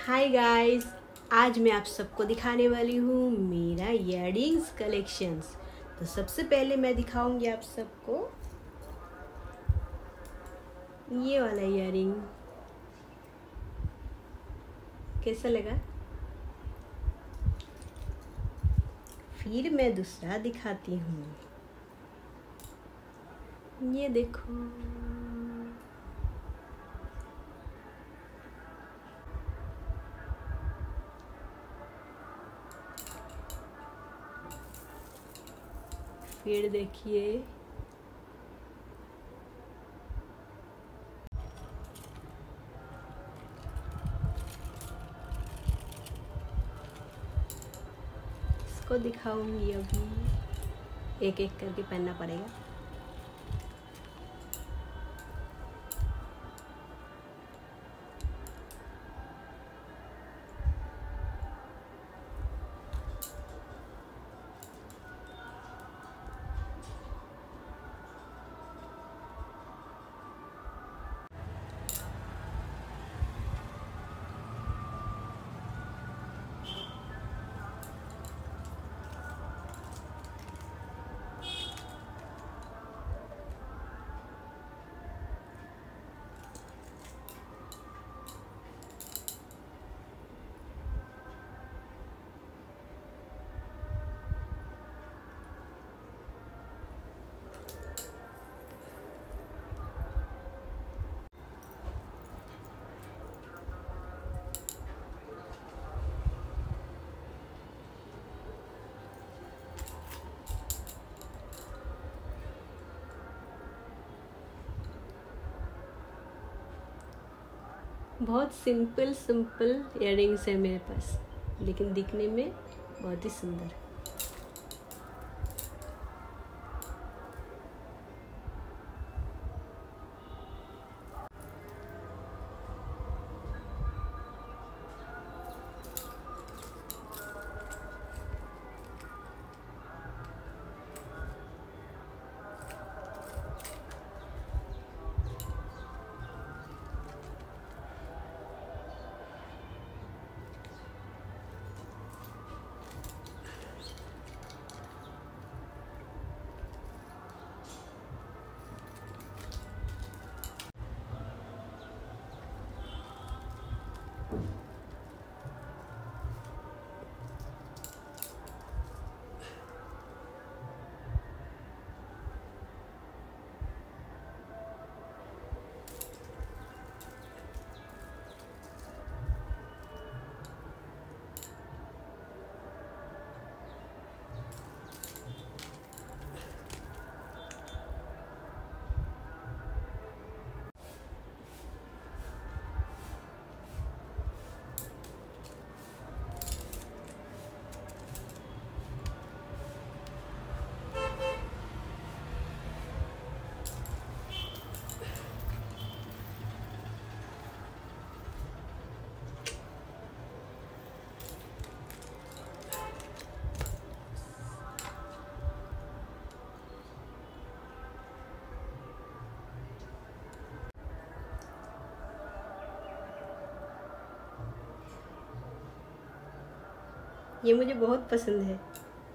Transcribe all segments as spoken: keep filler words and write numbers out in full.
Hi guys, आज मैं आप सबको दिखाने वाली हूँ मेरा इयररिंग्स कलेक्शंस। तो सबसे पहले मैं दिखाऊंगी आप सबको ये वाला इयररिंग। कैसा लगा? फिर मैं दूसरा दिखाती हूँ। ये देखो, फिर देखिए इसको दिखाऊंगी। अभी एक एक करके पहनना पड़ेगा। बहुत सिंपल सिंपल इयररिंग्स है मेरे पास, लेकिन दिखने में बहुत ही सुंदर। ये मुझे बहुत पसंद है।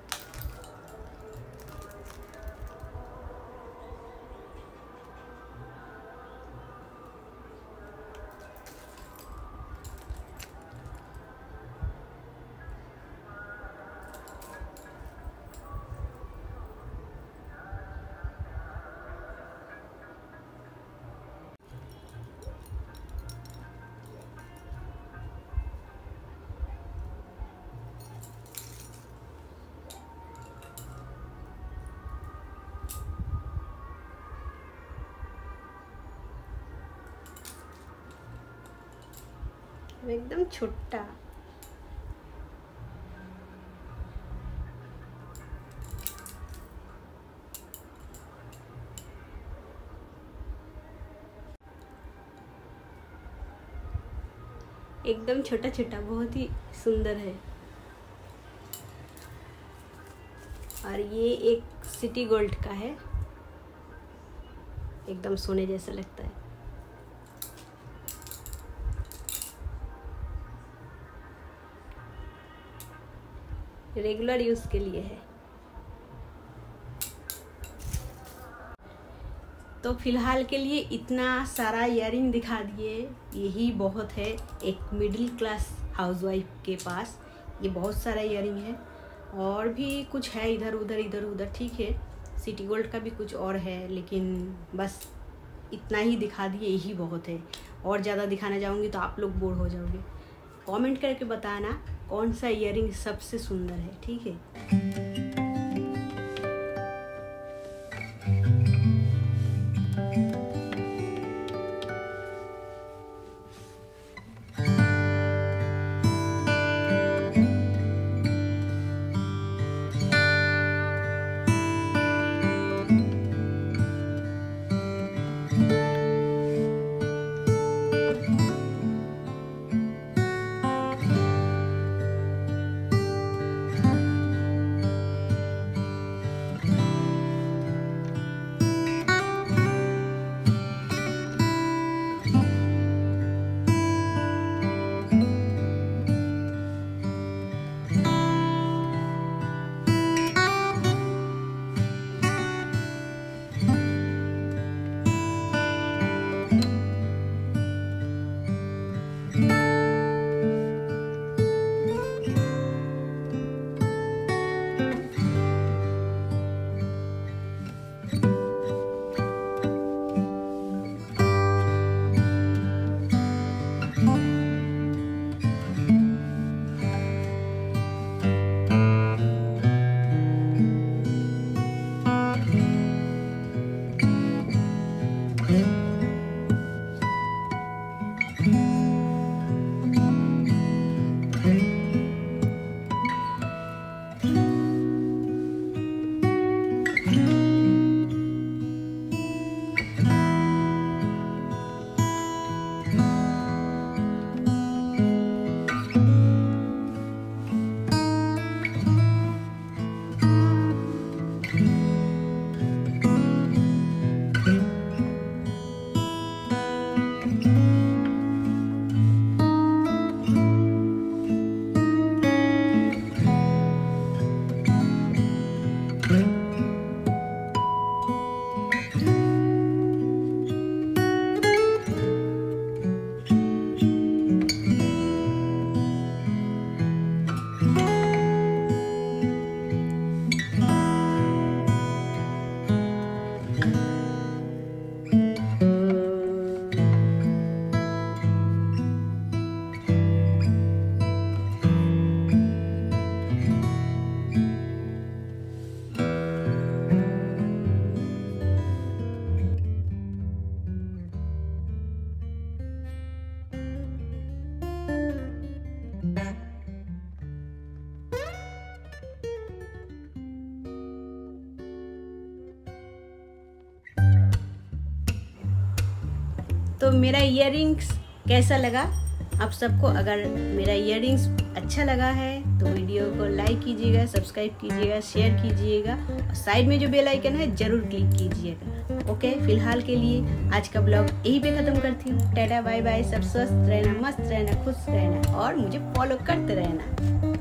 एकदम छोटा। एकदम छोटा छोटा, बहुत ही सुंदर है। और ये एक सिटी गोल्ड का है, एकदम सोने जैसा लगता है। रेगुलर यूज़ के लिए है। तो फिलहाल के लिए इतना सारा इयररिंग दिखा दिए, यही बहुत है एक मिडिल क्लास हाउसवाइफ के पास। ये बहुत सारा इयररिंग है, और भी कुछ है इधर उधर इधर उधर, ठीक है। सिटी गोल्ड का भी कुछ और है, लेकिन बस इतना ही दिखा दिए, यही बहुत है। और ज़्यादा दिखाना चाहूँगी तो आप लोग बोर हो जाओगे। कमेंट करके बताना कौन सा इयररिंग सबसे सुंदर है, ठीक है। तो मेरा इयररिंग्स कैसा लगा आप सबको? अगर मेरा इयररिंग्स अच्छा लगा है तो वीडियो को लाइक कीजिएगा, सब्सक्राइब कीजिएगा, शेयर कीजिएगा, और साइड में जो बेल आइकन है जरूर क्लिक कीजिएगा। ओके, फिलहाल के लिए आज का ब्लॉग यहीं पे ख़त्म करती हूँ। टाटा बाय बाय, सब स्वस्थ रहना, मस्त रहना, खुश रहना, और मुझे फॉलो करते रहना।